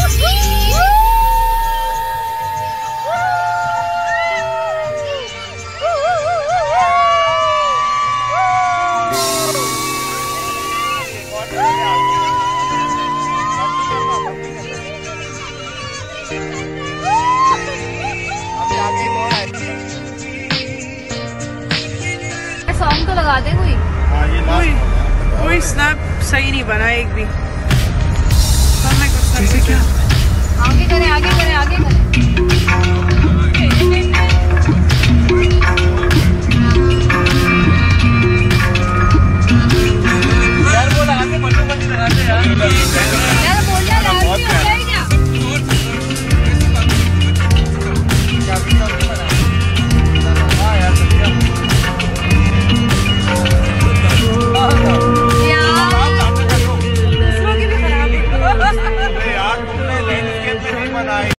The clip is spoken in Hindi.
सॉन्ग तो लगा दे कोई स्नैप सही नहीं बना एक भी। कुछ क्या आगे करें आगे